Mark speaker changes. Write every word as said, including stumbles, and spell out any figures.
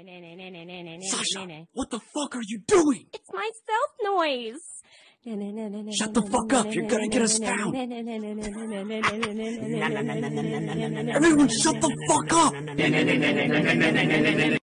Speaker 1: Sasha, what the fuck are you doing?
Speaker 2: It's my self noise.
Speaker 1: Shut the fuck up, you're gonna get us found. Everyone shut the fuck up.